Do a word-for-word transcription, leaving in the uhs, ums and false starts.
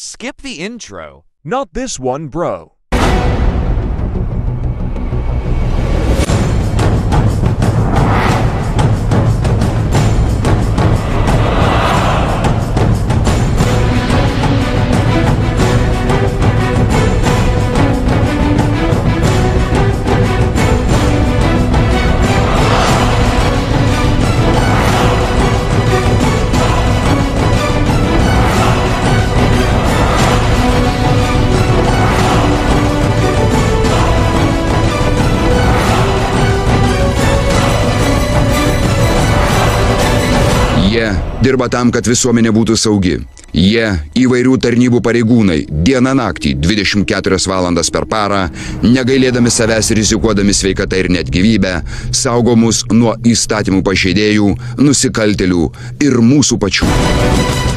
Skip the intro. Not this one, bro. Jie dirba tam, kad visuomenė būtų saugi. Jie įvairių tarnybų pareigūnai, dieną naktį, dvidešimt keturias valandas per parą, negailėdami savęs rizikuodami sveikatą ir net gyvybę, saugo mus nuo įstatymų pažeidėjų, nusikaltėlių ir mūsų pačių.